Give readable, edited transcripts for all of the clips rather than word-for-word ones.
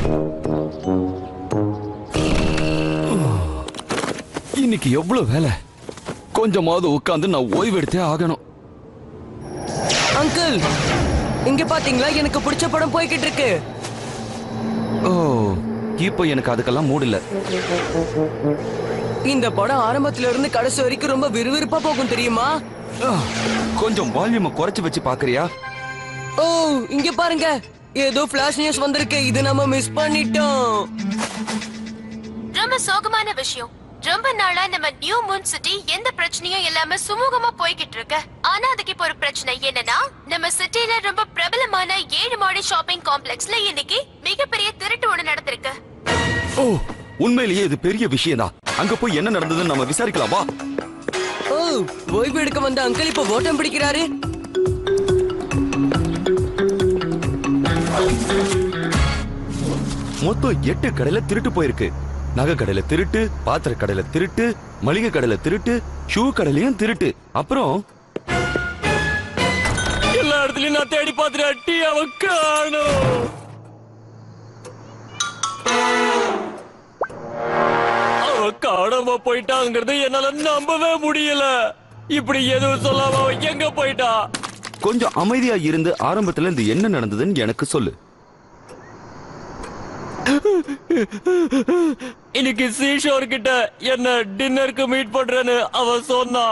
இன்னைக்கு எவ்வளவு வேலை, கொஞ்சமாவது உட்காந்து நான் ஓய்வு எடுத்தே ஆகணும். அங்கிள், இங்க பாத்தீங்களா எனக்கு பிடிச்ச படம் போய்கிட்டு இருக்கு. ஓ, இப்போ எனக்கு அதுக்கெல்லாம் மூடு இல்ல. இந்த படம் ஆரம்பத்துல இருந்து கடைசி வரைக்கும் ரொம்ப விறுவிறுப்பா போகும் தெரியுமா? கொஞ்சம் வால்யூமை குறைச்சு வச்சு பாக்குறியா? ஓ, இங்க பாருங்க, ஏதோ ஃபிளாஷ் நியூஸ் வந்திருக்கு. இது நம்ம மிஸ் பண்ணிட்டோம். ரொம்ப சோகமான விஷயம். ரொம்ப நாளா நம்ம நியூ மூன் சிட்டி எந்த பிரச்சனையும் இல்லாம சுமூகமா போய்கிட்டு இருக்கு. ஆனா அதுக்கு இப்ப ஒரு பிரச்சனை. என்னன்னா, நம்ம சிட்டில ரொம்ப பிரபலமான 7 மாடி ஷாப்பிங் காம்ப்ளெக்ஸ்ல இன்னைக்கு மிகப்பெரிய திருட்டு ஒண்ணு நடந்திருக்கு. ஓ, உண்மையிலேயே இது பெரிய விஷயம் தான். அங்க போய் என்ன நடந்ததுன்னு நம்ம விசாரிக்கலாமா? ஓ, ஓய்வு எடுக்க வந்த அங்கிள் இப்ப ஓட்டம் பிடிக்கிறாரு. மொத்தம் 8 கடையில திருட்டு போயிருக்கு. நகை கடையில திருட்டு, பாத்திர கடையில திருட்டு, மளிகை கடையில திருட்டு, ஷூ கடையிலயும் திருட்டு. அப்புறம் எல்லா இடத்துலயும் நான் தேடி பார்த்துட்டேன். டீயாவை காணோம். அவ காணாம போயிட்டாங்கிறது என்னால நம்பவே முடியல. இப்படி எதுவும் சொல்லாம அவ எங்க போயிட்டா? கொஞ்சம் அமைதியா இருந்து ஆரம்பத்துல இந்த என்ன நடந்ததுன்னு எனக்கு சொல்லு. இன்னைக்கு சீஷோர் கிட்ட என்ன டின்னருக்கு மீட் பண்றேன்னு அவ சொன்னா.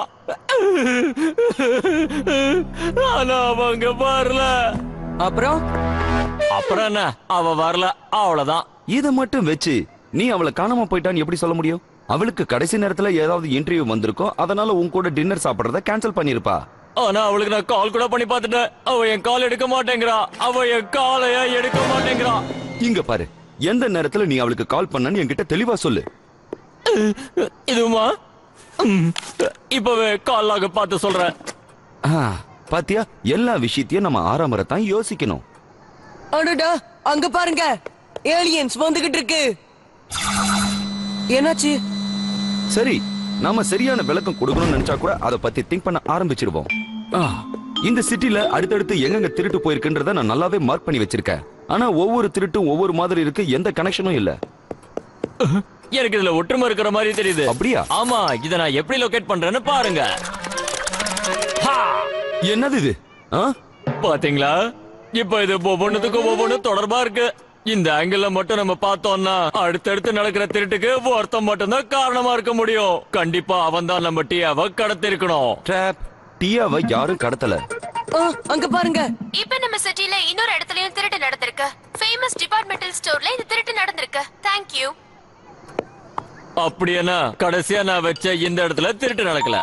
ஆனா அவங்க வரல. அப்புறம் என்ன, அவ வரல, அவ்வளவுதான். இத மட்டும் வச்சு நீ அவளை காணாம போயிட்டான்னு எப்படி சொல்ல முடியும்? அவளுக்கு கடைசி நேரத்துல ஏதாவது இன்டர்வியூ வந்திருக்கும், அதனால உன் கூட டின்னர் சாப்பிடுறத கேன்சல் பண்ணிருப்பா. ஆனா அவளுக்கு நான் கால் கூட பண்ணி பார்த்துட்டேன். அவ என் கால் எடுக்க மாட்டேங்கிறா. அவ என் காலைய எடுக்க மாட்டேங்கிறா. இங்க பாரு, எந்த நேரத்துல நீ அவளுக்கு கால் பண்ணன்னு என்கிட்ட தெளிவா சொல்லு. இதுமா இப்பவே கால் ஆக பார்த்து சொல்றேன். பாத்தியா, எல்லா விஷயத்தையும் நம்ம ஆறாமறத்தான் யோசிக்கணும். அடடா, அங்க பாருங்க, ஏலியன்ஸ் வந்துகிட்டு இருக்கு. என்னாச்சு? சரி, நாம சரியான விளக்கம் கொடுக்கணும்னு நினைச்சா கூட அதை பத்தி திங்க் பண்ண ஆரம்பிச்சிருவோம். இந்த சிட்டில அடுத்தடுத்து எங்கெங்க திருட்டு போயிருக்குன்றத நான் நல்லாவே மார்க் பண்ணி வச்சிருக்கேன். ஆனா ஒவ்வொரு திருட்டும் ஒவ்வொரு மாதிரி இருக்கு, எந்த கனெக்ஷனும் இல்ல. எனக்கு இதுல ஒற்றுமை இருக்கிற மாதிரி தெரியுது. அப்படியா? ஆமா, இத நான் எப்படி லொகேட் பண்றேன்னு பாருங்க. என்னது இது? பாத்தீங்களா? இப்ப இது ஒவ்வொன்னு தொடர்பா இருக்கு. இந்த ஆங்கிள் மட்டும் நம்ம பார்த்தோம்னா அடுத்தடுத்து நடக்கிற திருட்டுக்கு ஒருத்தம் மட்டும்தான் காரணமா இருக்க முடியும். கண்டிப்பா அவன் தான் நம்ம டீயாவை கடத்திருக்கணும். டீயாவை யாரும் கடத்தல. அங்க பாருங்க, இப்ப நம்ம சிட்டில இன்னொரு இடத்துலயும் திருட்டு நடந்திருக்கு. ஃபேமஸ் டிபார்ட்மெண்டல் ஸ்டோர்ல இந்த திருட்டு நடந்திருக்கு. Thank you. அப்படினா கடைசியா நான் வச்ச இந்த இடத்துல திருட்டு நடக்கல.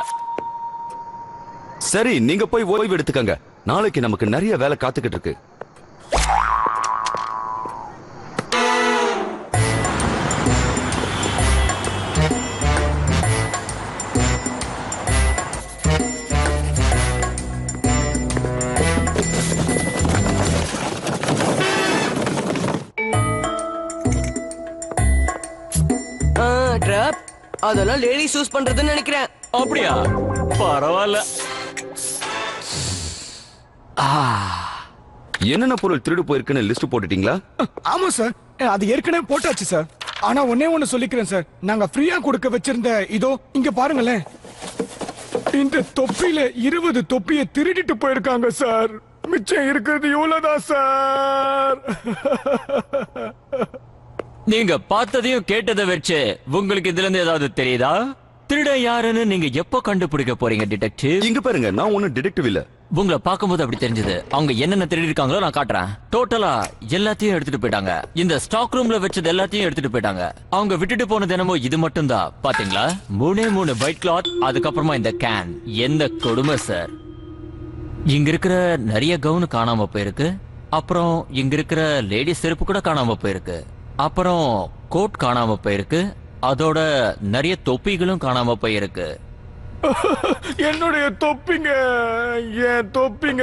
சரி, நீங்க போய் ஓய்வு எடுத்துக்கங்க. நாளைக்கு நமக்கு நிறைய வேலை காத்துக்கிட்டு இருக்கு. அதெல்லாம் லேடிஸ் யூஸ் பண்றதுன்னு நினைக்கிறேன். அப்படியா? பரவாயில்ல. என்னென்ன பொருள் திருடு போயிருக்குன்னு லிஸ்ட் போட்டுட்டீங்களா? ஆமா சார், அது ஏற்கனவே போட்டாச்சு சார். ஆனா ஒண்ணு சொல்லிக்கிறேன் சார், நாங்க ஃப்ரீயா கொடுக்க வச்சிருந்த இதோ இங்க பாருங்களேன். இந்த தொப்பியில 20 தொப்பியை திருடிட்டு போயிருக்காங்க சார். மிச்சம் இருக்கிறது இவ்வளவுதான் சார். நீங்க பார்த்ததையும் கேட்டதை வச்சு உங்களுக்கு இதுல இருந்து ஏதாவது தெரியுதா? திருட யாருன்னு நீங்க எப்போ கண்டுபிடிக்க போறீங்க டிடெக்டிவ்? இங்க பாருங்க, நான் ஒன்னும் டிடெக்டிவ் இல்ல. உங்களை பார்க்கும்போது அப்படி தெரிஞ்சது. அவங்க என்னென்ன திருடி இருக்காங்களோ நான் காட்டுறேன். டோட்டலா எல்லாத்தையும் எடுத்துட்டு போயிட்டாங்க. இந்த ஸ்டாக் ரூம்ல வச்சது எல்லாத்தையும் எடுத்துட்டு போயிட்டாங்க. அவங்க விட்டுட்டு போனது என்னமோ இது மட்டும் தான். பாத்தீங்களா? 3 ஒயிட் கிளாத், அதுக்கப்புறமா இந்த கேன். எந்த கொடுமை சார். இங்க இருக்கிற நிறைய கவுன் காணாம போயிருக்கு. அப்புறம் இங்க இருக்கிற லேடி செருப்பு கூட காணாம போயிருக்கு. அப்புறம் கோட் காணாம போயிருக்கு. அதோட நிறைய தொப்பிகளும் காணாம போயிருக்கு. என்னுடைய தொப்பிங்க, ஏன் தொப்பிங்க?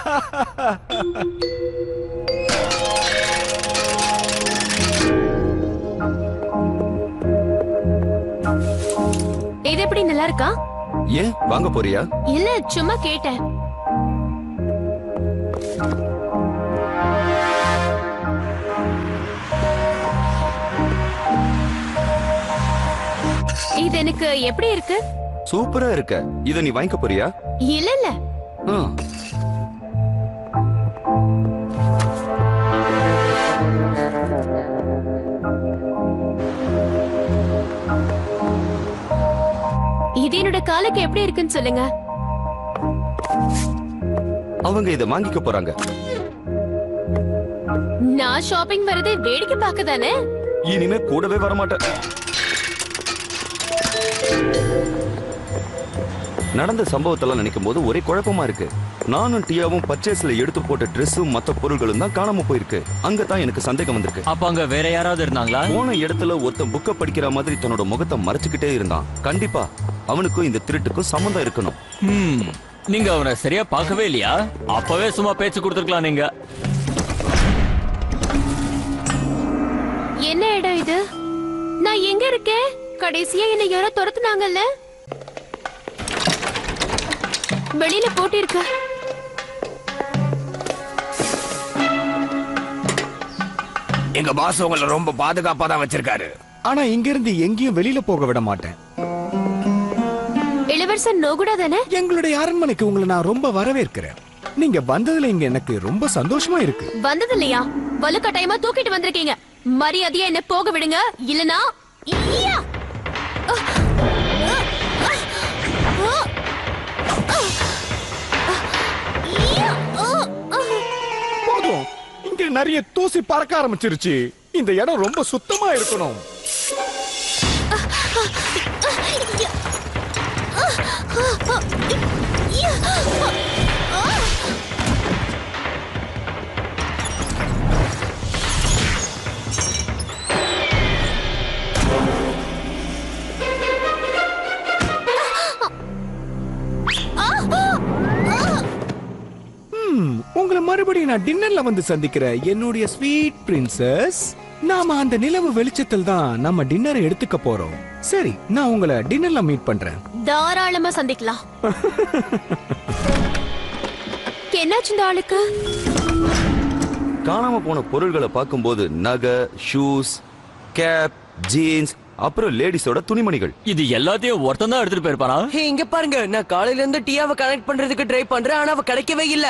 இது எப்படி நல்லா இருக்கா? ஏன் வாங்க போறியா? இல்ல, சும்மா கேட்டேன். இது எனக்கு எப்படி இருக்கு? சூப்பரா இருக்க. இத நீ வாங்கிக்க போறியா? இல்ல இல்ல. ஆ. இது என்னோட காலுக்கு எப்படி இருக்குன்னு சொல்லுங்க. அவங்க இத வாங்கிக்க போறாங்க. நான் ஷாப்பிங் வரதே வேடிக்கை பார்க்க தானே. இனிமே கூடவே வர மாட்டேன். நடந்த சம்பவத்தெல்லாம் நினைக்கும் போது ஒரே குழப்பமா இருக்கு. நானும் டியாவும் பர்ச்சேஸ்ல எடுத்து போட்ட ட்ரெஸ்ஸும் மத்த பொருட்களும் தான் காணாம போயிருக்கு. அங்கதான் எனக்கு சந்தேகம் வந்திருக்கு. அப்ப அங்க வேற யாராவது இருந்தாங்களா? போன இடத்துல ஒருத்தன் புக்க படிக்கிற மாதிரி தன்னோட முகத்தை மறைச்சுக்கிட்டே இருந்தான். கண்டிப்பா அவனுக்கும் இந்த திருட்டுக்கும் சம்மந்தம் இருக்கணும். நீங்க அவனை சரியா பார்க்கவே இல்லையா? அப்பவே சும்மா பேச்சு கொடுத்துருக்கலாம் நீங்க. என்ன இடம் இது? நான் எங்க இருக்கேன்? கடைசியா என்ன யாரோ துரத்துனாங்கல்ல? வெளியில போட்டு இருக்க. எங்க பாஸ் உங்களை ரொம்ப பாதுகாப்பா தான் வச்சிருக்காரு. ஆனா இங்க இருந்து எங்கேயும் வெளியில போக விட மாட்டேன். இளவரசன் நோகுடா தானே? எங்களுடைய அரண்மனைக்கு உங்களை நான் ரொம்ப வரவேற்கிறேன். நீங்க வந்ததுல இங்க எனக்கு ரொம்ப சந்தோஷமா இருக்கு. வந்தது இல்லையா? வலுக்கட்டாயமா தூக்கிட்டு வந்திருக்கீங்க. மரியாதையா என்ன போக விடுங்க, இல்லனா போதும், இங்க நிறைய தூசி பறக்க ஆரம்பிச்சிருச்சு. இந்த இடம் ரொம்ப சுத்தமா இருக்கணும். உங்களை மறுபடியும் நான் டின்னர்ல வந்து சந்திக்கிறேன் என்னுடைய ஸ்வீட் பிரின்சஸ். நாம அந்த நிலவு வெளிச்சத்தில் தான் நம்ம டின்னரை எடுத்துக்க போறோம். சரி, நான் உங்களை டின்னர்ல மீட் பண்றேன். தாராளமா சந்திக்கலாம். என்னாச்சு இந்த ஆளுக்கு? காணாம போன பொருள்களை பார்க்கும்போது நகை, ஷூஸ், கேப், ஜீன்ஸ், அப்புறம் லேடிஸோட துணிமணிகள். இது எல்லாத்தையும் ஒருத்தன் தான் எடுத்துட்டு போயிருப்பானா? இங்க பாருங்க, நான் காலையில இருந்து டியாவை கனெக்ட் பண்றதுக்கு ட்ரை பண்றேன், ஆனா அவ கிடைக்கவே இல்ல.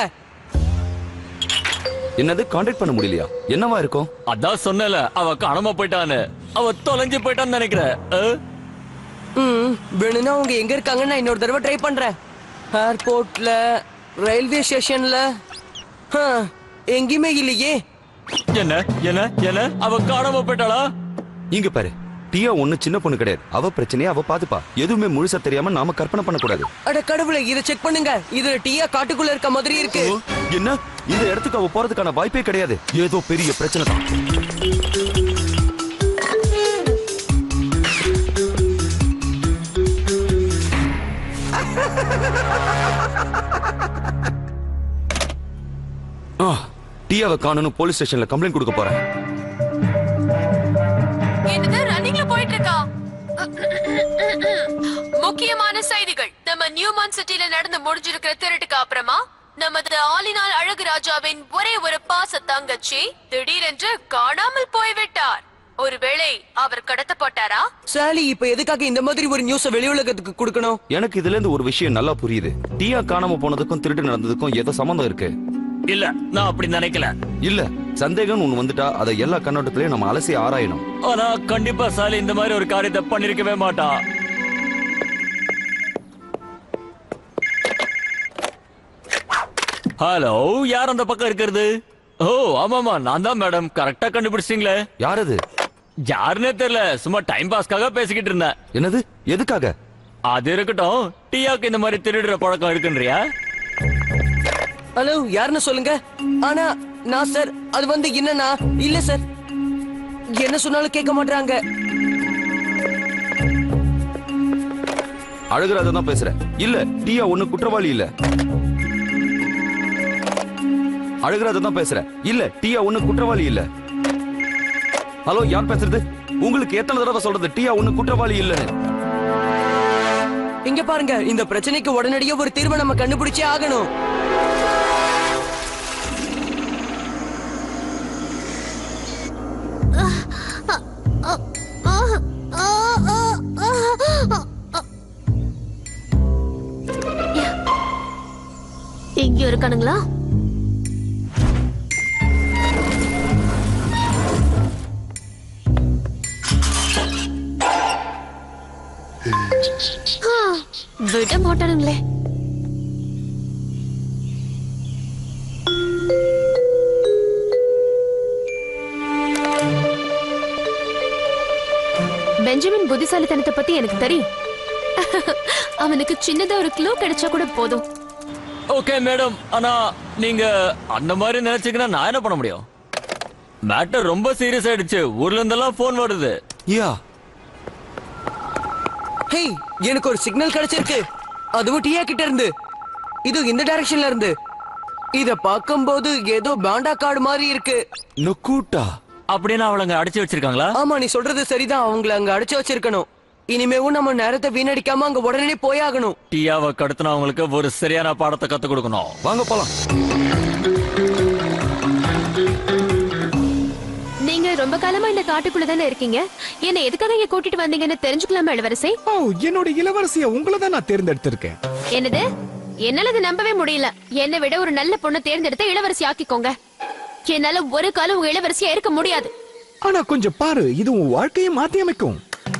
என்னது, கான்டாக்ட் பண்ண முடியலையா? என்னவா இருக்கும்? அதான் சொன்னல, அவ காணாம போயிட்டான்னு. அவ தொலைஞ்சு போயிட்டான்னு நினைக்கிறேன். வேணும்னா அவங்க எங்க இருக்காங்கன்னு நான் இன்னொரு தடவை ட்ரை பண்றேன். ஏர்போர்ட்ல, ரயில்வே ஸ்டேஷன்ல, எங்கேயுமே இல்லையே. என்ன என்ன என்ன, அவ காணாம போயிட்டாளா? இங்க பாரு, டியா ஒண்ணு சின்ன பொண்ணு கிடையாது. அவ பிரச்சனையை அவ பாத்துப்பா. எதுவுமே முழுசா தெரியாம நாம கற்பனை பண்ண கூடாது. அட கடவுளே, இத செக் பண்ணுங்க. இதுல டியா காட்டுக்குள்ள இருக்க மாதிரி இருக்கு. என்ன, இந்த இடத்துக்கு அவ போறதுக்கான வாய்ப்பே கிடையாது. ஏதோ பெரிய பிரச்சனை தான். டியாவை காணணும், போலீஸ் ஸ்டேஷன்ல கம்ப்ளைண்ட் கொடுக்க போறேன். என்னது ரன்னிங்ல போயிட்டு இருக்கா? முக்கியமான செய்திகள். நம்ம நியூமான் சிட்டில நடந்து முடிஞ்சிருக்கிற திருட்டுக்கு அப்புறமா நமது ஆலினால் அழகுராஜாவின் ஒரே ஒரு பாச தங்கச்சி திடீரென்று காணாமல் போய்விட்டார். ஒருவேளை அவர் கடத்தப்பட்டாரா? சாலி, இப்ப எதுக்காக இந்த மாதிரி ஒரு நியூஸ வெளியுலகத்துக்கு கொடுக்கணும்? எனக்கு இதுல இருந்து ஒரு விஷயம் நல்லா புரியுது. டியா காணாம போனதுக்கும் திருட்டு நடந்ததுக்கும் ஏதோ சம்பந்தம் இருக்கு. இல்ல, நான் அப்படி நினைக்கல. இல்ல, சந்தேகம் ஒண்ணு வந்துட்டா அதை எல்லா கண்ணோட்டத்திலயும் நம்ம அலசி ஆராயணும். ஆனா கண்டிப்பா சாலி இந்த மாதிரி ஒரு காரியத்தை பண்ணிருக்கவே மாட்டா. ஹலோ, யார் அந்த பக்கம் இருக்கிறது? ஓ ஆமாமா, நான் தான் மேடம். கரெக்டா கண்டுபிடிச்சிட்டீங்களே. யார் அது? யாருன்னே தெரியல, சும்மா டைம் பாஸ்க்காக பேசிக்கிட்டு இருந்தேன். என்னது, எதுக்காக? அது இருக்கட்டும், டியாக்கு இந்த மாதிரி திருடுற பழக்கம் இருக்குன்றியா? ஹலோ, யாருன்னு சொல்லுங்க. ஆனா நான் சார், அது வந்து என்னன்னா, இல்ல சார், என்ன சொன்னாலும் கேட்க மாட்டாங்க. அழகுராஜா தான் பேசுறேன். இல்ல, டியா ஒண்ணு குற்றவாளி இல்ல. அழகுராஜா தான் பேசுறேன். இல்ல, டியா ஒண்ணு குற்றவாளி இல்ல. ஹலோ, யார் பேசுறது? உங்களுக்கு எத்தனை தடவை சொல்றது டியா ஒண்ணு குற்றவாளி இல்லன்னு? இங்க பாருங்க, இந்த பிரச்சனைக்கு உடனடியா ஒரு தீர்வை நம்ம கண்டுபிடிச்சே ஆகணும். இருக்கானுங்களா? விட மாட்டானுங்களே. பெஞ்சமின் புத்திசாலித்தனத்தை பத்தி எனக்கு தெரியும். அவனுக்கு சின்னதா ஒரு க்ளூ கிடைச்சா கூட போதும். ஓகே மேடம், ஆனா நீங்க அந்த மாதிரி நினைச்சீங்கன்னா நான் என்ன பண்ண முடியும்? மேட்டர் ரொம்ப சீரியஸ் ஆயிடுச்சு. ஊர்ல இருந்தெல்லாம் போன் வருது. யா ஹே, எனக்கு ஒரு சிக்னல் கிடைச்சிருக்கு. அதுவும் டியா கிட்ட இருந்து. இது இந்த டைரக்ஷன்ல இருந்து. இத பாக்கும்போது ஏதோ பாண்டா கார்டு மாதிரி இருக்கு. நொக்கூட்டா அப்படின்னு அவளங்க அடிச்சு வச்சிருக்காங்களா? ஆமா, நீ சொல்றது சரிதான். அவங்கள அங்க அடிச்சு வச்சிருக்கணும். இனிமேவும் நம்ம நேரத்தை வீணடிக்காம அங்க உடனே போயாகணும். டியாவை கடத்தினா அவங்களுக்கு ஒரு சரியான பாடத்தை கத்து கொடுக்கணும். வாங்க போலாம். நீங்க ரொம்ப காலமா இந்த காட்டுக்குள்ள தானே இருக்கீங்க. என்ன எதுக்காக இங்க கூட்டிட்டு வந்தீங்கன்னு தெரிஞ்சுக்கலாமா இளவரசி? ஓ, என்னோட இளவரசிய உங்களை தான் நான் தேர்ந்தெடுத்திருக்கேன். என்னது? என்னால இது நம்பவே முடியல. என்னை விட ஒரு நல்ல பொண்ணை தேர்ந்தெடுத்து இளவரசி ஆக்கிக்கோங்க. என்னால ஒரு காலம் உங்க இளவரசியா இருக்க முடியாது. ஆனா கொஞ்சம் பாரு, இது உன் வாழ்க்கையை மாத்தி அமைக்கும்.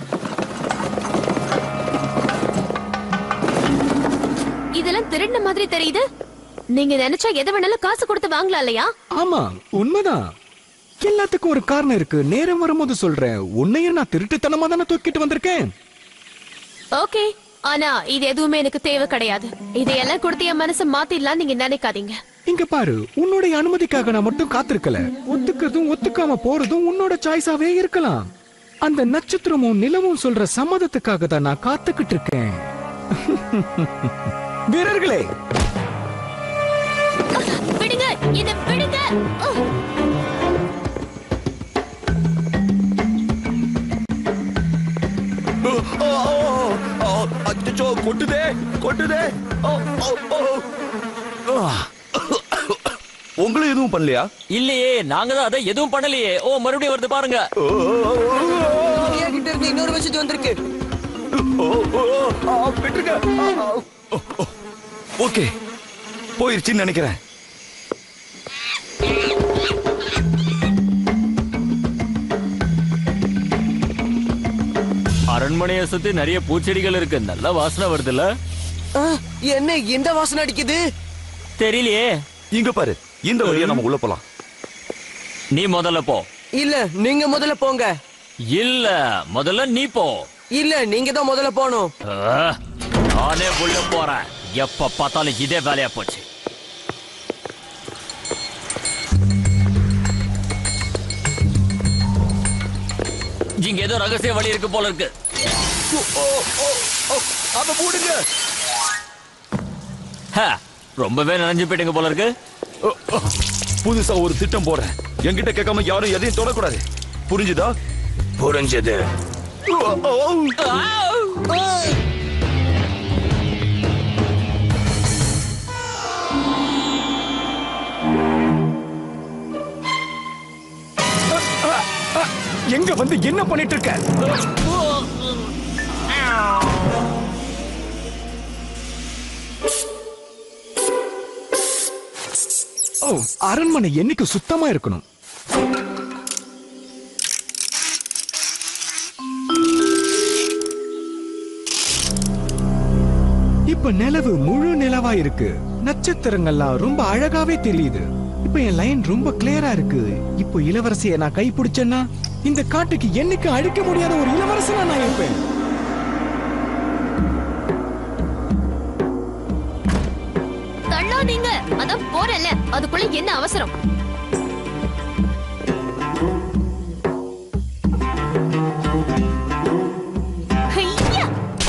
இதெல்லாம் திருடின மாதிரி தெரியுது. நீங்க நினைச்சா எதை வேணாலும் காசு கொடுத்து வாங்கலாம் இல்லையா? ஆமா, உண்மைதான். எல்லாத்துக்கும் ஒரு காரணம் இருக்கு. நேரம் வரும்போது சொல்றேன். உன்னையும் நான் திருட்டுத்தனமா தானே தூக்கிட்டு வந்திருக்கேன். ஓகே, ஆனா இது எதுவுமே எனக்கு தேவை கிடையாது. இதையெல்லாம் கொடுத்து என் மனசை மாத்திடலாம் நீங்க நினைக்காதீங்க. இங்க பாரு, உன்னுடைய அனுமதிக்காக நான் மட்டும் காத்திருக்கல. ஒத்துக்கிறதும் ஒத்துக்காம போறதும் உன்னோட சாய்ஸாவே இருக்கலாம். அந்த நட்சத்திரமும் நிலவும் சொல்ற சம்மதத்துக்காக தான் நான் காத்துக்கிட்டு இருக்கேன். வீரர்களே, விடுங்க, இதை விடுங்க. அச்சோ, கொட்டுதே கொட்டுதே. உங்களுக்கு எதுவும் பண்ணலையா? இல்லையே, நாங்க தான் அதை எதுவும் பண்ணலையே. ஓ, மறுபடியும் வருது பாருங்க. டியா கிட்ட இருந்து இன்னொரு மெசேஜ் வந்திருக்கு. ஓகே, போயிருச்சுன்னு நினைக்கிறேன். அரண்மனையை சுத்தி நிறைய பூச்செடிகள் இருக்கு. நல்ல வாசனை வருதுல்ல? என்ன இந்த வாசனை அடிக்குது? தெரியலையே. இங்க பாரு, இந்த வழியா நம்ம உள்ள போலாம். நீ முதல்ல போ. இல்ல, நீங்க முதல்ல போங்க. இல்ல, முதல்ல நீ போ. இல்ல, நீங்க தான் முதல்ல போகணும். நானே உள்ள போறேன். எப்ப பார்த்தாலும் இதே வேலையா போச்சு. இங்க ஏதோ ரகசிய வழி இருக்கு போல இருக்கு. அப்ப போடுங்க. ரொம்பவே நனைஞ்சு போயிட்டுங்க போல இருக்கு. புதுசா ஒரு திட்டம் போறேன். என்கிட்ட கேட்காம யாரும் எதையும் தொடக்கூடாது. புரிஞ்சுதா? புரிஞ்சது. எங்க வந்து என்ன பண்ணிட்டு இருக்க? ஓ, அரண்மனை என்னைக்கு சுத்தமா இருக்கணும். இப்ப நிலவு முழு நிலவா இருக்கு. நட்சத்திரங்கள்லாம் ரொம்ப அழகாவே தெரியுது. இப்ப என் லைன் ரொம்ப கிளியரா இருக்கு. இப்போ இளவரசியை நான் கைப்பிடிச்சேன்னா இந்த காட்டுக்கு என்னைக்கு அழிக்க முடியாத ஒரு இளவரசனா நான் இருப்பேன். தள்ளாதீங்க, அதான் போறல. அதுக்குள்ள என்ன அவசரம்? ஐயா!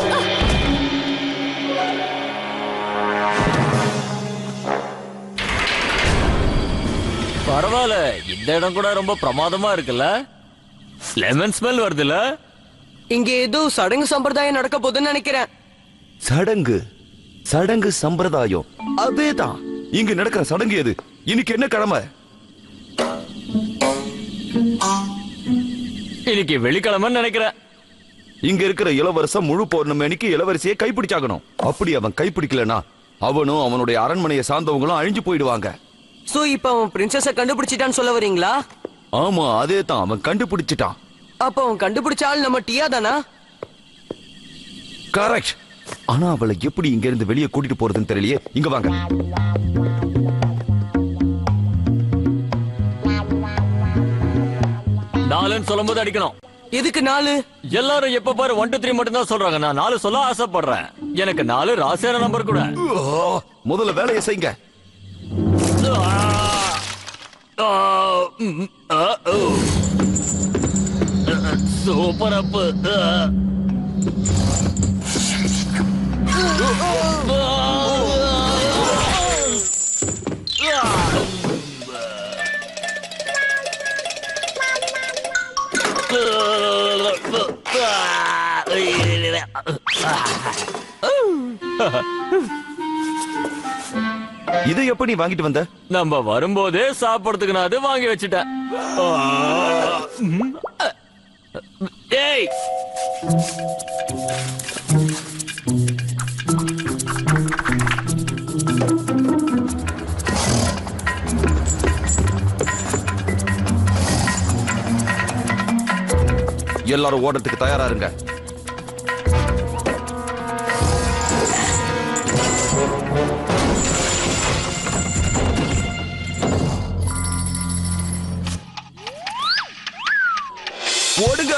பரவாயில்ல, இந்த இடம் கூட ரொம்ப பிரமாதமா இருக்குல்ல. லெமன் ஸ்மெல் வருதுல்ல. இங்க ஏதோ சடங்கு சம்பிரதாயம் நடக்க போகுதுன்னு நினைக்கிறேன். சடங்கு சடங்கு சம்பிரதாயம் அதேதான். இங்க நடக்கிற சடங்கு எது? இன்னைக்கு என்ன கிழமை? இன்னைக்கு வெள்ளிக்கிழமைன்னு நினைக்கிறேன். இங்க இருக்கிற இளவரசன் முழு பௌர்ணமி அன்னைக்கு இளவரசியை கைப்பிடிச்சாகணும். அப்படி அவன் கைப்பிடிக்கலனா அவனும் அவனுடைய அரண்மனையை சார்ந்தவங்களும் அழிஞ்சு போயிடுவாங்க. சோ இப்ப அவன் பிரின்சஸ கண்டுபிடிச்சிட்டான்னு சொல்ல வரீங்களா? ஆமா, அதே தான், அவன் கண்டுபிடிச்சிட்டான். அப்ப அவன் கண்டுபிடிச்ச ஆள் நம்ம டியா தானா? கரெக்ட். ஆனா அவளை எப்படி இங்க இருந்து வெளியே கூட்டிட்டு போறதுன்னு தெரியலையே. இங்க வாங்க. நாலுன்னு சொல்லும் போது அடிக்கணும். எதுக்கு 4? எல்லாரும் எப்ப பாரு 1 2 3 மட்டும் தான் சொல்றாங்க. நான் 4 சொல்ல ஆசைப்படுறேன். எனக்கு 4 ராசியான நம்பர் கூட. முதல்ல வேலையை செய்யுங்க. சூப்பர் அப்பு. இதை எப்ப நீ வாங்கிட்டு வந்த? நம்ம வரும்போதே சாப்பிடறதுக்கு நான் அது வாங்கி வச்சுட்டேன். ஏய், எல்லாரும் ஓடுறதுக்கு தயாரா இருங்க. ஓடுங்க.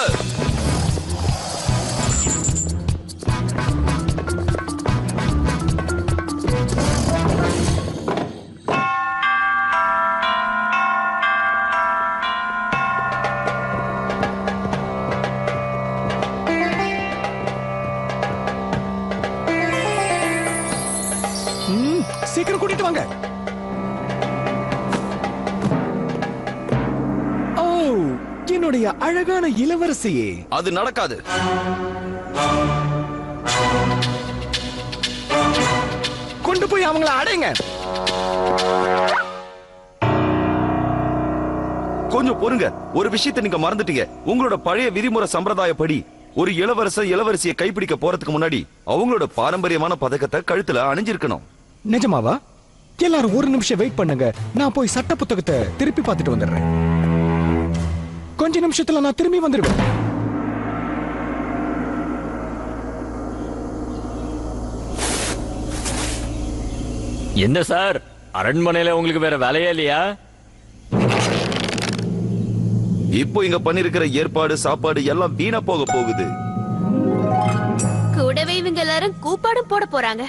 சீக்கிரம் கூட்டிட்டு வாங்க. ஓ, என்னுடைய அழகான இளவரசியே. அது நடக்காது. கொண்டு போய் அவங்கள அடைங்க. கொஞ்சம் பொறுங்க. ஒரு விஷயத்தை நீங்க மறந்துட்டீங்க. உங்களோட பழைய விதிமுறை சம்பிரதாயப்படி ஒரு இளவரசியை கைப்பிடிக்க போறதுக்கு முன்னாடி அவங்களோட பாரம்பரியமான பதக்கத்தை கழுத்துல அணிஞ்சிருக்கணும். நிஜமாவா? எல்லாரும் ஒரு நிமிஷம் வெயிட் பண்ணுங்க. நான் போய் சட்ட புத்தகத்தை திருப்பி பார்த்துட்டு வந்துடுறேன். கொஞ்ச நிமிஷத்துல நான் திரும்பி வந்துடுவேன். என்ன சார், அரண்மனையில உங்களுக்கு வேற வேலையே இல்லையா? இப்போ இங்க பண்ணிருக்கிற ஏற்பாடு சாப்பாடு எல்லாம் வீணா போக போகுது. கூடவே இவங்க எல்லாரும் கூப்பாடும் போட போறாங்க.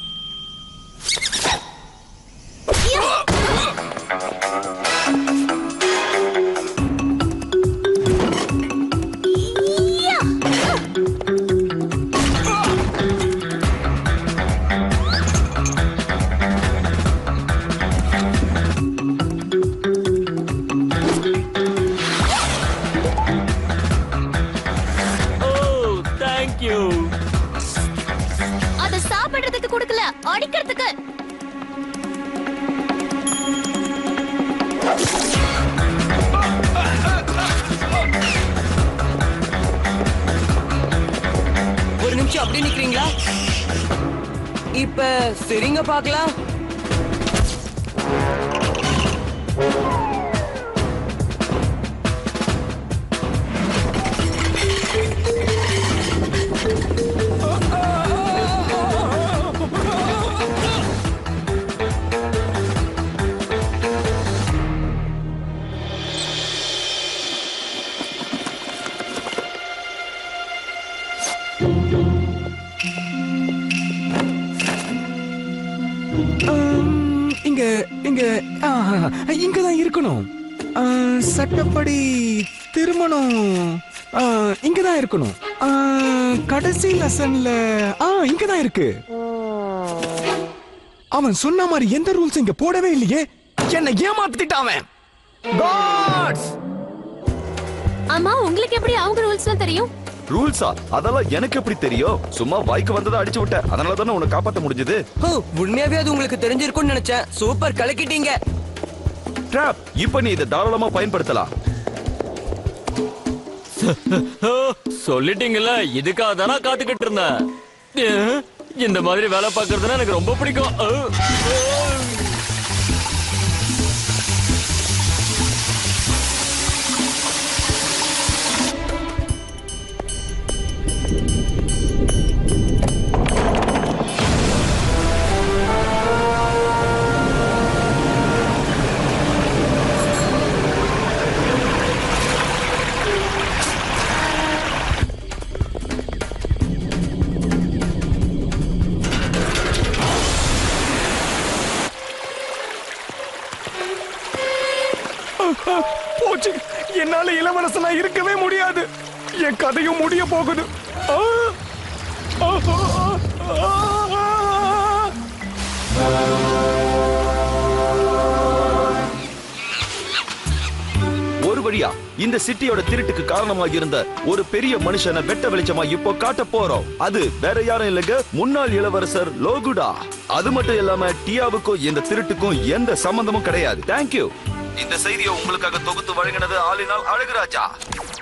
அத சாப்பிடுறதுக்கு கொடுக்கல, அடிக்கிறதுக்கு. ஒரு நிமிஷம் அப்படி நிக்கிறீங்களா? இப்ப சரிங்க பார்க்கலாம். இங்க இங்க இங்கதான் இருக்கணும். சட்டப்படி திருமணம் இங்கதான் இருக்கணும். கடைசி லெசன்ல இங்கதான் இருக்கு. அவன் சொன்ன மாதிரி எந்த ரூல்ஸ் இங்க போடவே இல்லையே. என்ன ஏமாத்திட்டான் அவன். காட்ஸ்! அம்மா, உங்களுக்கு எப்படி அவங்க ரூல்ஸ் எல்லாம் தெரியும்? ரூல்ஸா? அதெல்லாம் எனக்கு எப்படி தெரியும்? சும்மா வாய்க்கு வந்ததை அடிச்சு விட்ட. அதனால தானே உன்னை காப்பாத்த முடிஞ்சது. உண்மையாவே அது உங்களுக்கு தெரிஞ்சிருக்கும்னு நினைச்சேன். சூப்பர், கலக்கிட்டீங்க. ட்ராப். இப்ப நீ இதை தாராளமா பயன்படுத்தலாம். சொல்லிட்டீங்கல்ல, இதுக்காக தானே காத்துக்கிட்டு இருந்தேன். இந்த மாதிரி வேலை பார்க்கறதுன்னா எனக்கு ரொம்ப பிடிக்கும். போச்சு, என்னால இளவரசனா இருக்கவே முடியாது. என் கதையும் முடிய போகுது. ஆ! ஆ! ஆ! ஒரு வழியா இந்த சிட்டியோட திருட்டுக்கு காரணமாக இருந்த ஒரு பெரிய மனுஷனை வெட்ட வெளிச்சமா இப்போ காட்ட போறோம். அது வேற யாரும் இல்லைங்க, முன்னாள் இளவரசர் லோகுடா. அது மட்டும் இல்லாம டியாவுக்கும் இந்த திருட்டுக்கும் எந்த சம்பந்தமும் கிடையாது. தேங்க்யூ. இந்த செய்தியை உங்களுக்காக தொகுத்து வழங்கினது ஆளினால் அழகுராஜா.